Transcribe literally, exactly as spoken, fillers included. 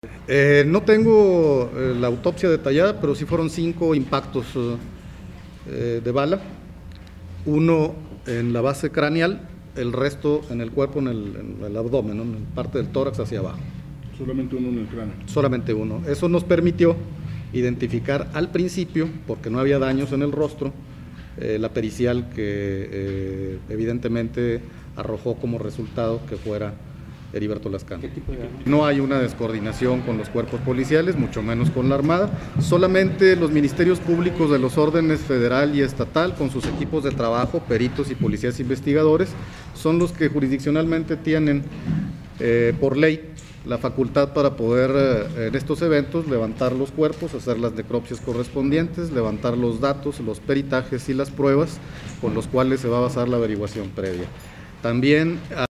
Eh, no tengo eh, la autopsia detallada, pero sí fueron cinco impactos eh, de bala, uno en la base craneal, el resto en el cuerpo, en el, en el abdomen, ¿no? En parte del tórax hacia abajo. Solamente uno en el cráneo. Solamente uno. Eso nos permitió identificar al principio, porque no había daños en el rostro, eh, la pericial que eh, evidentemente arrojó como resultado que fuera Heriberto Lascano. No hay una descoordinación con los cuerpos policiales, mucho menos con la Armada. Solamente los ministerios públicos de los órdenes federal y estatal, con sus equipos de trabajo, peritos y policías investigadores, son los que jurisdiccionalmente tienen eh, por ley la facultad para poder eh, en estos eventos levantar los cuerpos, hacer las necropsias correspondientes, levantar los datos, los peritajes y las pruebas con los cuales se va a basar la averiguación previa. También